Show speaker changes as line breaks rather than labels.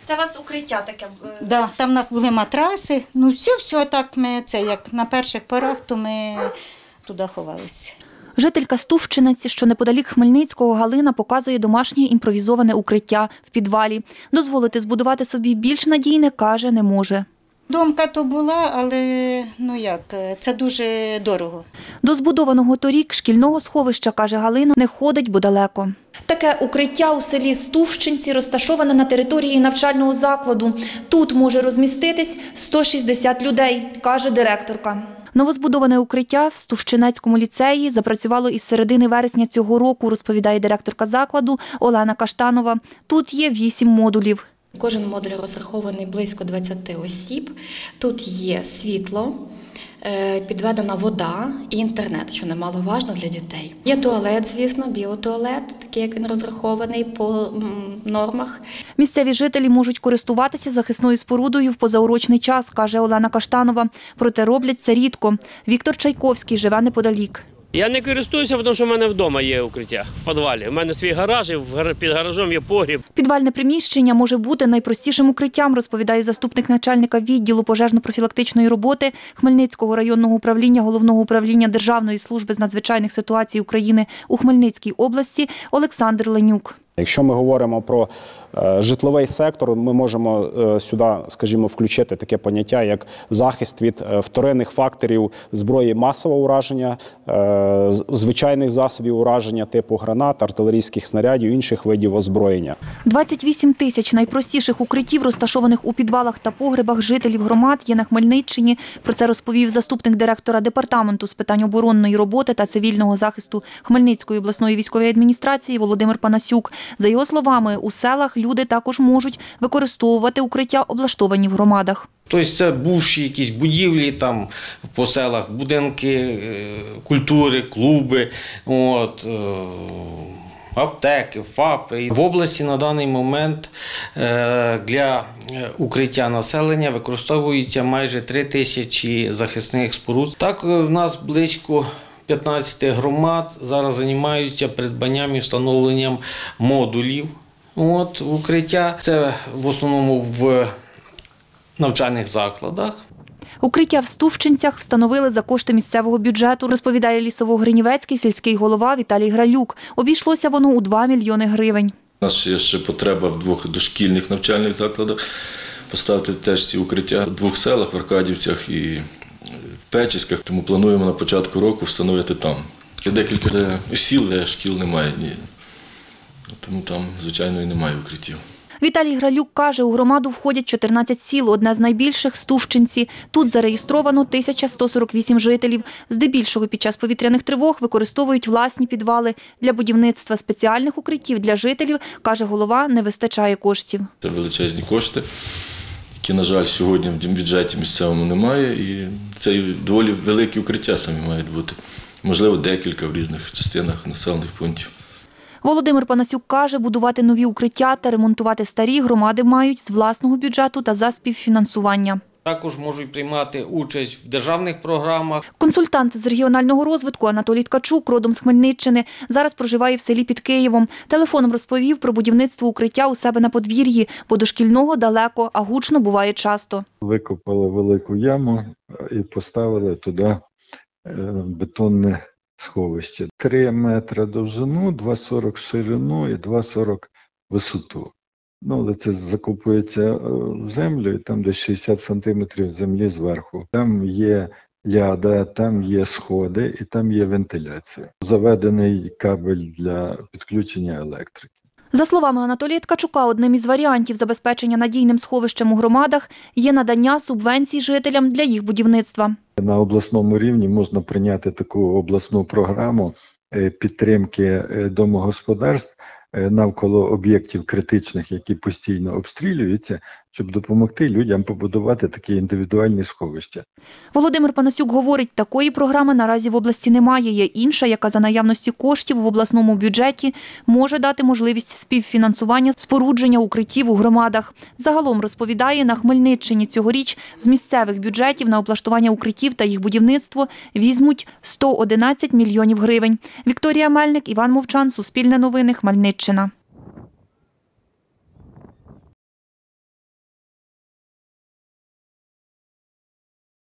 Це у вас укриття таке?
Да, там у нас були матраси, ну все так ми, це як на перших порах, то ми туди ховалися.
Жителька Стувчинець, що неподалік Хмельницького, Галина показує домашнє імпровізоване укриття в підвалі. Дозволити збудувати собі більш надійне, каже, не може.
Домка то була, але це дуже дорого.
До збудованого торік шкільного сховища, каже Галина, не ходить, бо далеко. Таке укриття у селі Стувчинці розташоване на території навчального закладу. Тут може розміститись 160 людей, каже директорка. Новозбудоване укриття в Стувчинецькому ліцеї запрацювало із середини вересня цього року, розповідає директорка закладу Олена Каштанова. Тут є 8 модулів.
Кожен модуль розрахований близько 20 осіб. Тут є світло, підведена вода і інтернет, що немаловажно для дітей. Є туалет, звісно, біотуалет, такий, як він розрахований по нормах.
Місцеві жителі можуть користуватися захисною спорудою в позаурочний час, каже Олена Каштанова. Проте роблять це рідко. Віктор Чайковський живе неподалік.
Я не користуюся, тому що в мене вдома є укриття в підвалі. У мене свій гараж, і під гаражом є погріб.
Підвальне приміщення може бути найпростішим укриттям, розповідає заступник начальника відділу пожежно-профілактичної роботи Хмельницького районного управління Головного управління Державної служби з надзвичайних ситуацій України у Хмельницькій області Олександр Ленюк.
Якщо ми говоримо про житловий сектор, ми можемо сюди, скажімо, включити таке поняття, як захист від вторинних факторів зброї масового ураження, звичайних засобів ураження типу гранат, артилерійських снарядів, інших видів озброєння.
28 тисяч найпростіших укриттів, розташованих у підвалах та погребах жителів громад, є на Хмельниччині. Про це розповів заступник директора департаменту з питань оборонної роботи та цивільного захисту Хмельницької обласної військової адміністрації Володимир Панасюк. За його словами, у селах люди також можуть використовувати укриття, облаштовані в громадах.
Тобто це бувші якісь будівлі там по селах, будинки культури, клуби, аптеки, ФАПи. В області на даний момент для укриття населення використовується майже 3 тисячі захисних споруд. Так, у нас близько 15 громад зараз займаються придбанням і встановленням модулів укриття. Це в основному в навчальних закладах.
Укриття в Стувчинцях встановили за кошти місцевого бюджету, розповідає Лісово-Гринівецький сільський голова Віталій Гралюк. Обійшлося воно у 2 мільйони гривень.
У нас є ще потреба в 2 дошкільних навчальних закладах поставити теж ці укриття в 2 селах, в Аркадівцях і в Печиськах, тому плануємо на початку року встановити там. Є декілька сіл, де шкіл немає, тому там, звичайно, і немає укриттів.
Віталій Гралюк каже, у громаду входять 14 сіл, одне з найбільших – Стувчинці. Тут зареєстровано 1148 жителів. Здебільшого під час повітряних тривог використовують власні підвали. Для будівництва спеціальних укриттів для жителів, каже голова, не вистачає коштів.
Це величезні кошти, які, на жаль, сьогодні в бюджеті місцевому немає. І це доволі великі укриття самі мають бути. Можливо, декілька в різних частинах населених пунктів.
Володимир Панасюк каже, будувати нові укриття та ремонтувати старі громади мають з власного бюджету та за співфінансування.
Також можуть приймати участь в державних програмах.
Консультант з регіонального розвитку Анатолій Ткачук, родом з Хмельниччини, зараз проживає в селі під Києвом. Телефоном розповів про будівництво укриття у себе на подвір'ї, бо до шкільного далеко, а гучно буває часто.
Викопали велику яму і поставили туди бетонне сховище. 3 метри довжину, 2,40 ширину і 2,40 висоту. Але це закопується в землю, і там десь 60 сантиметрів землі зверху. Там є ляда, там є сходи і там є вентиляція. Заведений кабель для підключення електрики.
За словами Анатолія Ткачука, одним із варіантів забезпечення надійним сховищем у громадах є надання субвенцій жителям для їх будівництва.
На обласному рівні можна прийняти таку обласну програму підтримки домогосподарств навколо об'єктів критичних, які постійно обстрілюються, щоб допомогти людям побудувати такі індивідуальні сховища.
Володимир Панасюк говорить, такої програми наразі в області немає. Є інша, яка за наявності коштів в обласному бюджеті може дати можливість співфінансування спорудження укриттів у громадах. Загалом, розповідає, на Хмельниччині цьогоріч з місцевих бюджетів на облаштування укриттів та їх будівництво візьмуть 111 мільйонів гривень. Вікторія Мельник, Іван Мовчан, Суспільне новини, Хмельниччина.